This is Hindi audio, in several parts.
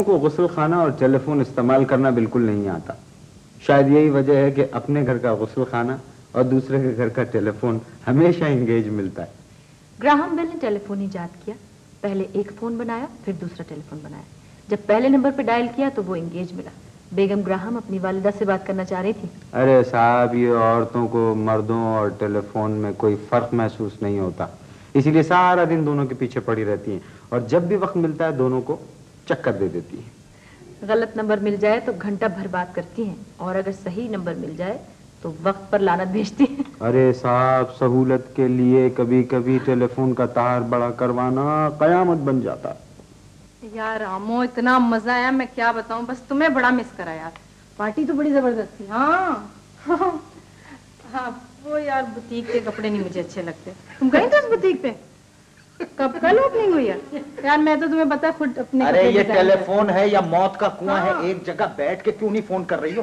को गुस्ल खाना और टेलीफोन इस्तेमाल करना बिल्कुल नहीं आता। शायद यही वजह है कि अपने घर का गुस्ल खाना और दूसरे के घर का टेलीफोन हमेशा इंगेज मिलता है। ग्राहम बेल ने टेलीफोन ईजाद किया। पहले एक फोन बनाया, फिर दूसरा टेलीफोन बनाया। जब पहले नंबर पर डायल किया तो वो इंगेज मिला। बेगम ग्राहम अपनी वालिदा से बात करना चाह रही थी। अरे साहब, ये औरतों को मर्दों और टेलीफोन में कोई फर्क महसूस नहीं होता, इसीलिए सारा दिन दोनों के पीछे पड़ी रहती हैं और जब भी वक्त मिलता है दोनों को चक्कर दे देती हैं। गलत नंबर मिल जाए तो घंटा भर बात करती हैं और अगर सही नंबर मिल जाए तो वक्त पर लानत भेजती हैं। अरे साहब, सहूलत के लिए कभी कभी टेलीफोन का तार बड़ा करवाना कयामत बन जाता। यार रामो, इतना मजा आया, मैं क्या बताऊं, बस तुम्हें बड़ा मिस करा यार। पार्टी तो बड़ी जबरदस्त थी। हाँ हाँ, वो यार बुटीक के कपड़े नहीं मुझे अच्छे लगते। तुम गई थे उस बुटीक पे? कब? कल ओपनिंग हुई है यार। मैं तो तुम्हें पता खुद अपने अरे ये टेलीफोन है या मौत का कुआं है? एक जगह बैठ के क्यों नहीं फोन कर रही हो?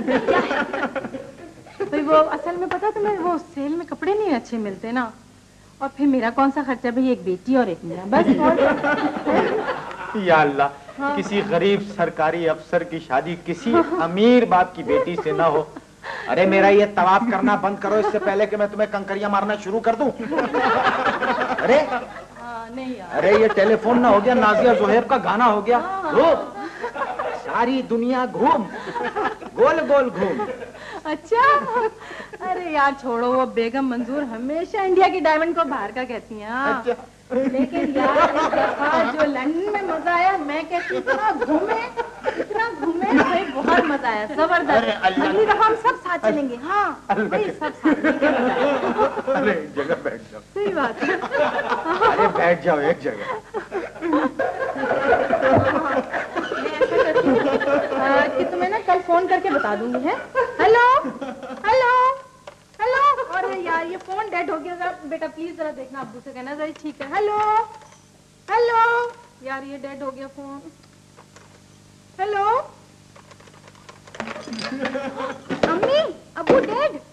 तो वो असल में पता तुम्हें, वो सेल में कपड़े नहीं अच्छे मिलते ना, और फिर मेरा कौन सा खर्चा भाई, एक बेटी और एक मेरा, बस। और या अल्लाह, हाँ। किसी गरीब सरकारी अफसर की शादी किसी अमीर बाप की बेटी से ना हो। अरे मेरा ये तवाफ करना बंद करो इससे पहले कि मैं तुम्हें कंकरियां मारना शुरू कर दूं। अरे नहीं यार। अरे ये टेलीफोन ना हो गया नाजिया जोहेब का गाना हो गया। सारी दुनिया घूम, गोल गोल घूम। अच्छा, अरे यार छोड़ो, वो बेगम मंजूर हमेशा इंडिया की डायमंड को बाहर का कहती हैं। अच्छा। लेकिन यार इस दफा जो लंदन में मजा आया, मैं कहती हूँ इतना घूमे भाई, बहुत मजा आया, जबरदस्त। अगली दफा हम सब साथ चलेंगे। हाँ भाई, सब साथ मिलकर। अरे एक जगह बैठ जाओ। सही बात है। अरे बैठ जाओ एक जगह। कि तुम्हें ना कल फोन करके बता दूंगी है। Hello hello hello. अरे यार ये फोन डेड हो गया, जरा बेटा प्लीज जरा देखना, अब्बू से कहना जरा। ठीक है। Hello hello. यार ये डेड हो गया फोन। हेलो। अम्मी, अब्बू डेड।